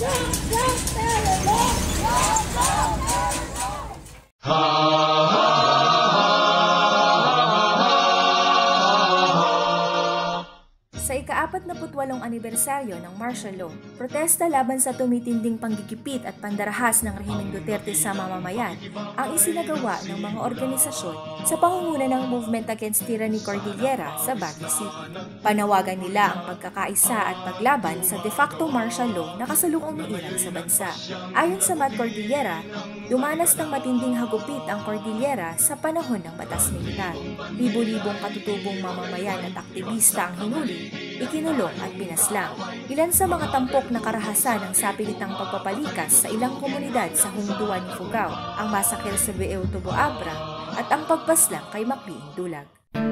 Sa ika-48 anibersaryo ng martial law, protesta laban sa tumitinding panggigipit at pandarahas ng rehimeng Duterte sa mamamayan ang isinagawa ng mga organisasyon sa pangunguna ng Movement Against Tyranny Cordillera sa Baguio City. Panawagan nila ang pagkakaisa at paglaban sa de facto martial law na kasalukong umiiral sa bansa. Ayon sa Mat Cordillera, dumanas ng matinding hagupit ang Cordillera sa panahon ng batas militar. Libo-libong katutubong mamamayan at aktivista ang hinuli, ikinulong at pinaslang. Ilan sa mga tampok na karahasan ng sapilitang pagpapalikas sa ilang komunidad sa Hunduan ni Fugao, ang masakil sa Baguio Tubo Abra at ang pagpaslang kay Maclean Dulag.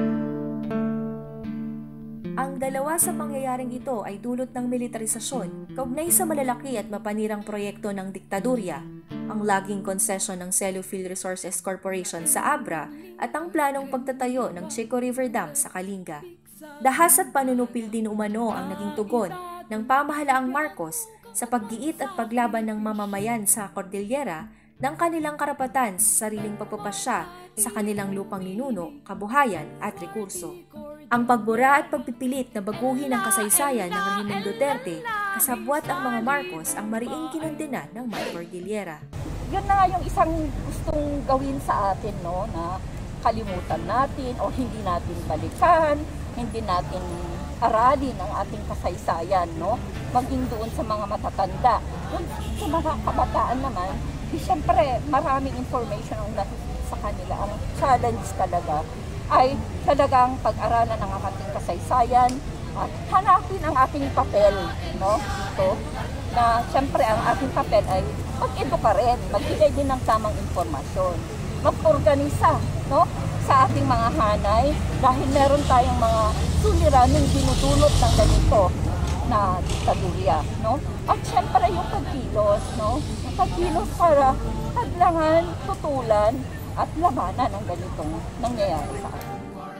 Ang dalawa sa pangyayaring ito ay dulot ng militarisasyon, kaugnay sa malalaki at mapanirang proyekto ng diktadurya, ang laging konsesyon ng Cellufield Resources Corporation sa Abra at ang planong pagtatayo ng Chico River Dam sa Kalinga. Dahas at panunupil din umano ang naging tugon ng pamahalaang Marcos sa paggiit at paglaban ng mamamayan sa Cordillera ng kanilang karapatan sa sariling pagpapasya sa kanilang lupang ninuno, kabuhayan at rekurso. Ang pagbura at pagpipilit na baguhin ang kasaysayan ng rehimeng Duterte, kasabwat ang mga Marcos ang mariing kinundenan ng Mat Cordillera. Yun na nga yung isang gustong gawin sa atin, no, na kalimutan natin o hindi natin balikan, hindi natin aralin ang ating kasaysayan, no? Maging doon sa mga matatanda. Doon sa mga kabataan naman, siyempre maraming information ang nakikita sa kanila. Ang challenge talaga ay talagang pag-aralan ang ating kasaysayan at hanapin ang ating papel, no? So, na siyempre ang ating papel ay mag-eduka rin, magbigay din ng tamang informasyon, mag-organisa, no? Sa ating mga hanay, dahil meron tayong mga suliraning dinudulot ng ganito na diktadurya, no? At syempre yung pagkilos, no? Yung pagkilos para hadlangan, tutulan at labanan ng ganitong nangyayari sa atin.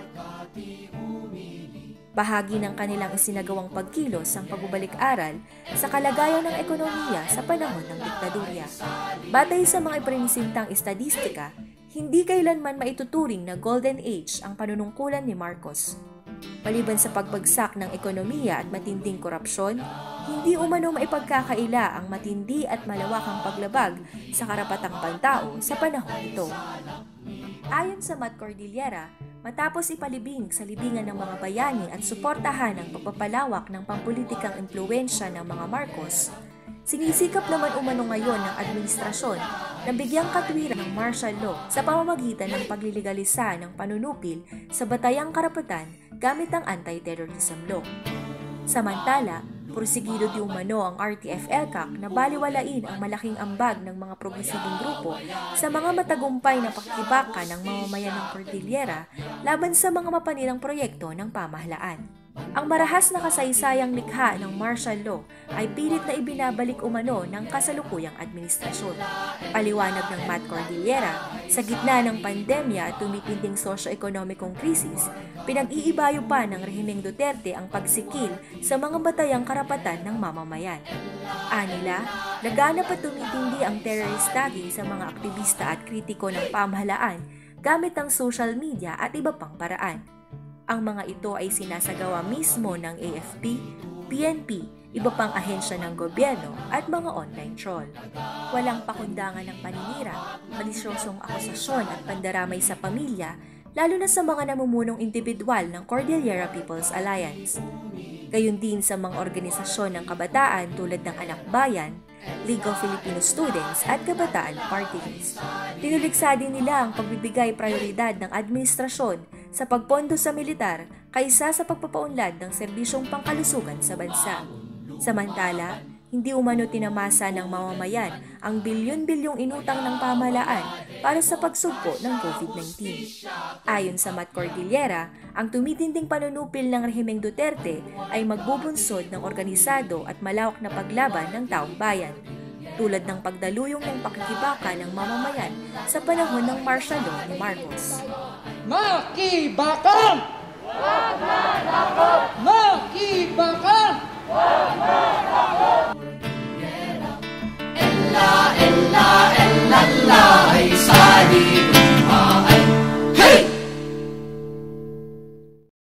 Bahagi ng kanilang isinagawang pagkilos ang pagbabalik-aral sa kalagayan ng ekonomiya sa panahon ng diktadurya. Batay sa mga iprinisintang estadistika, hindi kailanman maituturing na golden age ang panunungkulan ni Marcos. Maliban sa pagbagsak ng ekonomiya at matinding korupsyon, hindi umano maipagkakaila ang matindi at malawakang paglabag sa karapatang pantao sa panahon ito. Ayon sa Mat Cordillera, matapos ipalibing sa libingan ng mga bayani at suportahan ang pagpapalawak ng pampulitikang impluwensya ng mga Marcos, sinisikap naman umano ngayon ng administrasyon na bigyang katwiran ng martial law sa pamamagitan ng pagliligalisa ng panunupil sa batayang karapatan gamit ang anti-terrorism law. Samantala, porsigido di umano ang RTF-ELCAC na baliwalain ang malaking ambag ng mga progresibong grupo sa mga matagumpay na pakikibaka ng mamamayan ng Cordillera laban sa mga mapanirang proyekto ng pamahalaan. Ang marahas na kasaysayang likha ng martial law ay pilit na ibinabalik umano ng kasalukuyang administrasyon. Paliwanag ng Mat Cordillera, sa gitna ng pandemya at tumitinding socio-ekonomikong krisis, pinag-iibayo pa ng rehimeng Duterte ang pagsikil sa mga batayang karapatan ng mamamayan. Anila, laganap at tumitindi ang terrorist tagging sa mga aktivista at kritiko ng pamahalaan gamit ang social media at iba pang paraan. Ang mga ito ay sinasagawa mismo ng AFP, PNP, iba pang ahensya ng gobyerno at mga online troll. Walang pakundangan ng paninira, malisyosong akusasyon at pandaramay sa pamilya, lalo na sa mga namumunong individual ng Cordillera People's Alliance. Gayon din sa mga organisasyon ng kabataan tulad ng Anak Bayan, League of Filipino Students at Kabataan Party List. Tinuliksa din nila ang pagbibigay prioridad ng administrasyon sa pagpondo sa militar kaysa sa pagpapaunlad ng serbisyong pangkalusugan sa bansa. Samantala, hindi umano tinamasa ng mamamayan ang bilyon-bilyong inutang ng pamahalaan para sa pagsugpo ng COVID-19. Ayon sa Mat Cordillera, ang tumitinding panunupil ng rehimeng Duterte ay magbubunsod ng organisado at malawak na paglaban ng taong bayan, tulad ng pagdaluyong ng pakikibaka ng mamamayan sa panahon ng martial law ni Marcos. Makibakang! Wag na dakot!